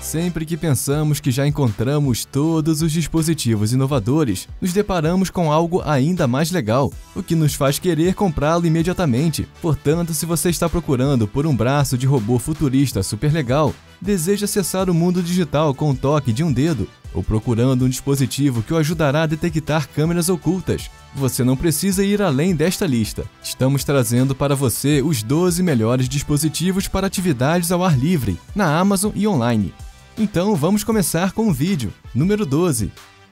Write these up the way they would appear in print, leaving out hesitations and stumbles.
Sempre que pensamos que já encontramos todos os dispositivos inovadores, nos deparamos com algo ainda mais legal, o que nos faz querer comprá-lo imediatamente. Portanto, se você está procurando por um braço de robô futurista super legal, deseja acessar o mundo digital com o toque de um dedo, ou procurando um dispositivo que o ajudará a detectar câmeras ocultas, você não precisa ir além desta lista. Estamos trazendo para você os 12 melhores dispositivos para atividades ao ar livre, na Amazon e online. Então vamos começar com o vídeo. Número 12.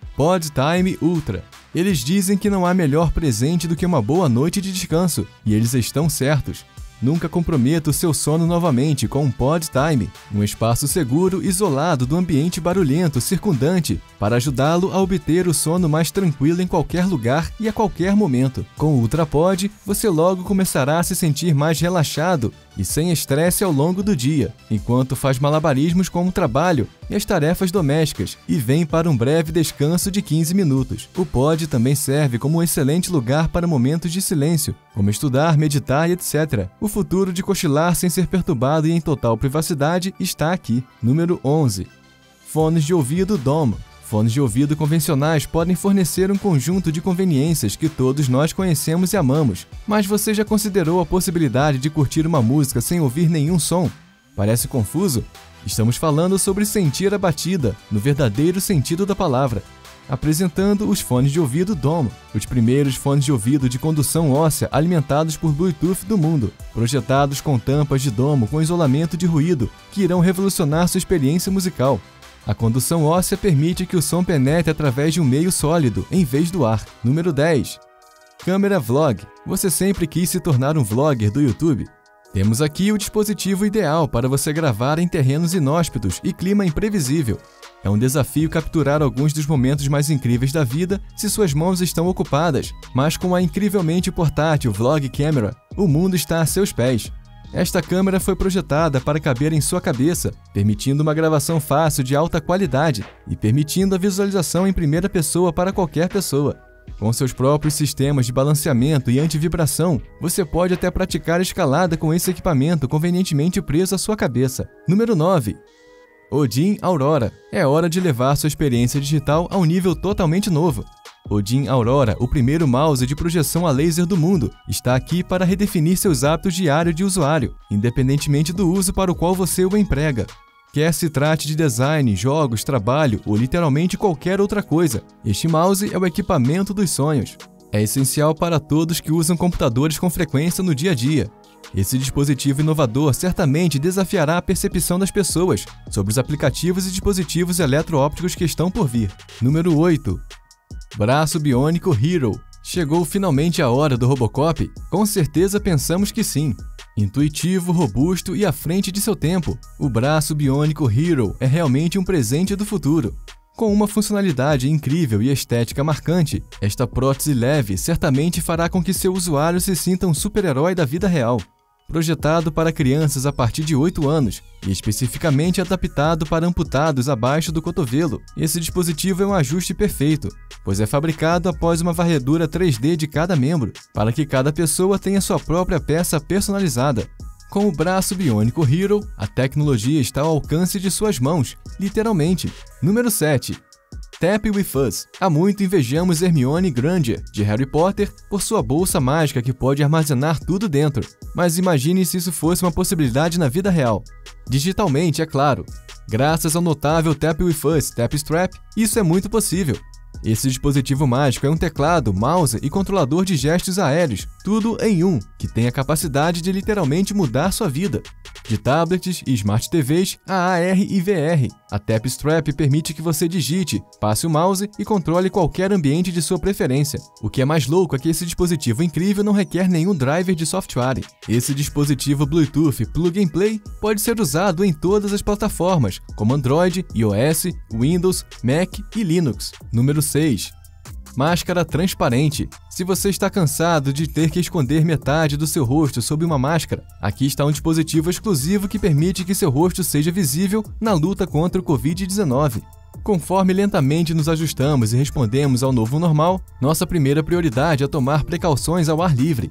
PodTime Ultra. Eles dizem que não há melhor presente do que uma boa noite de descanso, e eles estão certos. Nunca comprometa o seu sono novamente com um PodTime, um espaço seguro isolado do ambiente barulhento circundante para ajudá-lo a obter o sono mais tranquilo em qualquer lugar e a qualquer momento. Com o UltraPod, você logo começará a se sentir mais relaxado e sem estresse ao longo do dia, enquanto faz malabarismos com o trabalho e as tarefas domésticas e vem para um breve descanso de 15 minutos. O Pod também serve como um excelente lugar para momentos de silêncio, como estudar, meditar e etc. O futuro de cochilar sem ser perturbado e em total privacidade está aqui. Número 11. Fones de ouvido Dome. Fones de ouvido convencionais podem fornecer um conjunto de conveniências que todos nós conhecemos e amamos, mas você já considerou a possibilidade de curtir uma música sem ouvir nenhum som? Parece confuso? Estamos falando sobre sentir a batida, no verdadeiro sentido da palavra. Apresentando os fones de ouvido Dome, os primeiros fones de ouvido de condução óssea alimentados por Bluetooth do mundo, projetados com tampas de domo com isolamento de ruído, que irão revolucionar sua experiência musical. A condução óssea permite que o som penetre através de um meio sólido, em vez do ar. Número 10. Câmera Vlog. Você sempre quis se tornar um vlogger do YouTube? Temos aqui o dispositivo ideal para você gravar em terrenos inóspitos e clima imprevisível. É um desafio capturar alguns dos momentos mais incríveis da vida se suas mãos estão ocupadas, mas com a incrivelmente portátil Vlog Camera, o mundo está a seus pés. Esta câmera foi projetada para caber em sua cabeça, permitindo uma gravação fácil de alta qualidade e permitindo a visualização em primeira pessoa para qualquer pessoa. Com seus próprios sistemas de balanceamento e antivibração, você pode até praticar escalada com esse equipamento convenientemente preso à sua cabeça. Número 9. Odin Aurora. É hora de levar sua experiência digital a um nível totalmente novo. Odin Aurora, o primeiro mouse de projeção a laser do mundo, está aqui para redefinir seus hábitos diários de usuário, independentemente do uso para o qual você o emprega. Quer se trate de design, jogos, trabalho ou literalmente qualquer outra coisa, este mouse é o equipamento dos sonhos. É essencial para todos que usam computadores com frequência no dia a dia. Esse dispositivo inovador certamente desafiará a percepção das pessoas sobre os aplicativos e dispositivos eletroópticos que estão por vir. Número 8. Braço Biônico Hero. Chegou finalmente a hora do Robocop? Com certeza pensamos que sim. Intuitivo, robusto e à frente de seu tempo, o Braço Biônico Hero é realmente um presente do futuro. Com uma funcionalidade incrível e estética marcante, esta prótese leve certamente fará com que seu usuário se sinta um super-herói da vida real. Projetado para crianças a partir de 8 anos e especificamente adaptado para amputados abaixo do cotovelo, esse dispositivo é um ajuste perfeito, pois é fabricado após uma varredura 3D de cada membro, para que cada pessoa tenha sua própria peça personalizada. Com o Braço Biônico Hero, a tecnologia está ao alcance de suas mãos, literalmente. Número 7. Tap with Us. Há muito invejamos Hermione Granger, de Harry Potter, por sua bolsa mágica que pode armazenar tudo dentro. Mas imagine se isso fosse uma possibilidade na vida real. Digitalmente, é claro. Graças ao notável Tap with Us Tap Strap, isso é muito possível. Esse dispositivo mágico é um teclado, mouse e controlador de gestos aéreos, tudo em um, que tem a capacidade de literalmente mudar sua vida. De tablets e Smart TVs a AR e VR, a Tap Strap permite que você digite, passe o mouse e controle qualquer ambiente de sua preferência. O que é mais louco é que esse dispositivo incrível não requer nenhum driver de software. Esse dispositivo Bluetooth Plug and Play pode ser usado em todas as plataformas, como Android, iOS, Windows, Mac e Linux. Número 6. Máscara transparente. Se você está cansado de ter que esconder metade do seu rosto sob uma máscara, aqui está um dispositivo exclusivo que permite que seu rosto seja visível na luta contra o Covid-19. Conforme lentamente nos ajustamos e respondemos ao novo normal, nossa primeira prioridade é tomar precauções ao ar livre.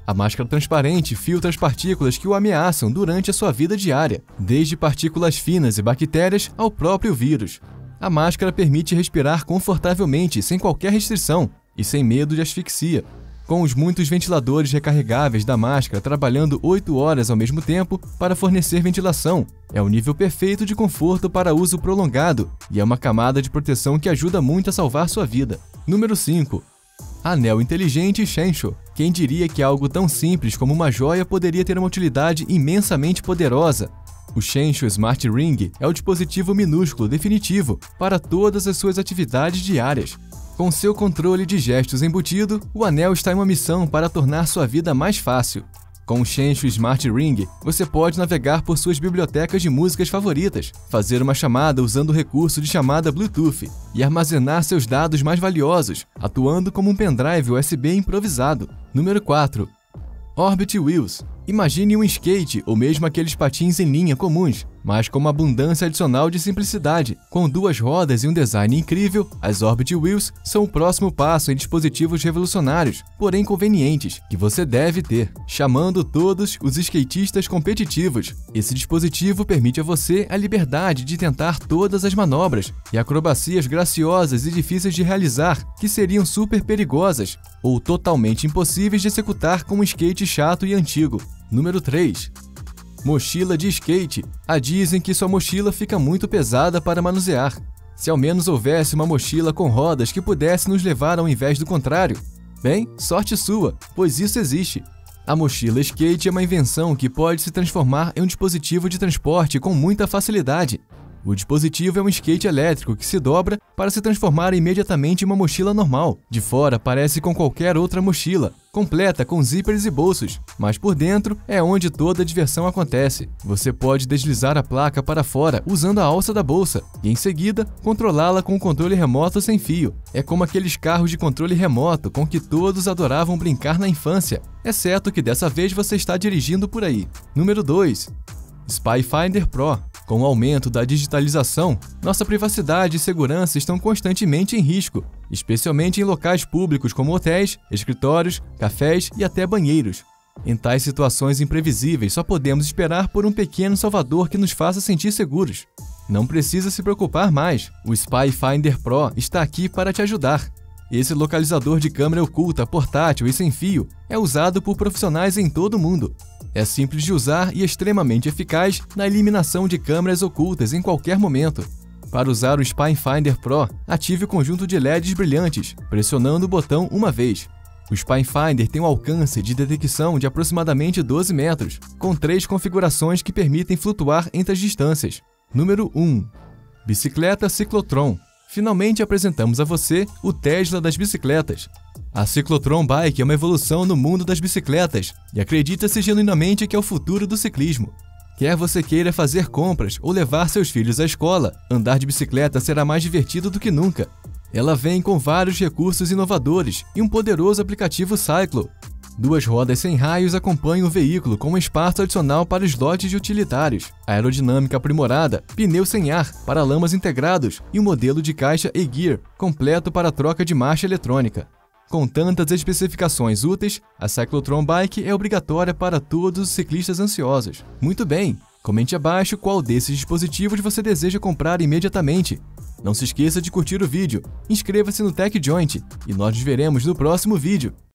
A máscara transparente filtra as partículas que o ameaçam durante a sua vida diária, desde partículas finas e bactérias ao próprio vírus. A máscara permite respirar confortavelmente, sem qualquer restrição e sem medo de asfixia. Com os muitos ventiladores recarregáveis da máscara trabalhando 8 horas ao mesmo tempo para fornecer ventilação, é o nível perfeito de conforto para uso prolongado e é uma camada de proteção que ajuda muito a salvar sua vida. Número 5. Anel inteligente Shensho. Quem diria que algo tão simples como uma joia poderia ter uma utilidade imensamente poderosa? O Shensho Smart Ring é o dispositivo minúsculo definitivo para todas as suas atividades diárias. Com seu controle de gestos embutido, o anel está em uma missão para tornar sua vida mais fácil. Com o Shensho Smart Ring, você pode navegar por suas bibliotecas de músicas favoritas, fazer uma chamada usando o recurso de chamada Bluetooth e armazenar seus dados mais valiosos, atuando como um pendrive USB improvisado. Número 4. Orbit Wheels. Imagine um skate ou mesmo aqueles patins em linha comuns, mas com uma abundância adicional de simplicidade. Com 2 rodas e um design incrível, as Orbit Wheels são o próximo passo em dispositivos revolucionários, porém convenientes, que você deve ter, chamando todos os skatistas competitivos. Esse dispositivo permite a você a liberdade de tentar todas as manobras e acrobacias graciosas e difíceis de realizar, que seriam super perigosas ou totalmente impossíveis de executar com um skate chato e antigo. Número 3. Mochila de skate. Dizem que sua mochila fica muito pesada para manusear. Se ao menos houvesse uma mochila com rodas que pudesse nos levar ao invés do contrário. Bem, sorte sua, pois isso existe. A mochila skate é uma invenção que pode se transformar em um dispositivo de transporte com muita facilidade. O dispositivo é um skate elétrico que se dobra para se transformar imediatamente em uma mochila normal. De fora parece com qualquer outra mochila, completa com zíperes e bolsos, mas por dentro é onde toda a diversão acontece. Você pode deslizar a placa para fora usando a alça da bolsa e em seguida controlá-la com o controle remoto sem fio. É como aqueles carros de controle remoto com que todos adoravam brincar na infância, exceto que dessa vez você está dirigindo por aí. Número 2. Spy Finder Pro. Com o aumento da digitalização, nossa privacidade e segurança estão constantemente em risco, especialmente em locais públicos como hotéis, escritórios, cafés e até banheiros. Em tais situações imprevisíveis, só podemos esperar por um pequeno salvador que nos faça sentir seguros. Não precisa se preocupar mais, o Spy Finder Pro está aqui para te ajudar. Esse localizador de câmera oculta, portátil e sem fio é usado por profissionais em todo o mundo. É simples de usar e extremamente eficaz na eliminação de câmeras ocultas em qualquer momento. Para usar o Spy Finder Pro, ative o conjunto de LEDs brilhantes, pressionando o botão uma vez. O Spy Finder tem um alcance de detecção de aproximadamente 12 metros, com 3 configurações que permitem flutuar entre as distâncias. Número 1. Bicicleta Ciclotron. Finalmente apresentamos a você o Tesla das bicicletas. A Ciclotron Bike é uma evolução no mundo das bicicletas e acredita-se genuinamente que é o futuro do ciclismo. Quer você queira fazer compras ou levar seus filhos à escola, andar de bicicleta será mais divertido do que nunca. Ela vem com vários recursos inovadores e um poderoso aplicativo Cyclo. 2 rodas sem raios acompanham o veículo com um espaço adicional para slots de utilitários, aerodinâmica aprimorada, pneu sem ar, paralamas integrados e um modelo de caixa e-gear completo para troca de marcha eletrônica. Com tantas especificações úteis, a Cyclotron Bike é obrigatória para todos os ciclistas ansiosos. Muito bem, comente abaixo qual desses dispositivos você deseja comprar imediatamente. Não se esqueça de curtir o vídeo, inscreva-se no TechJoint e nós nos veremos no próximo vídeo.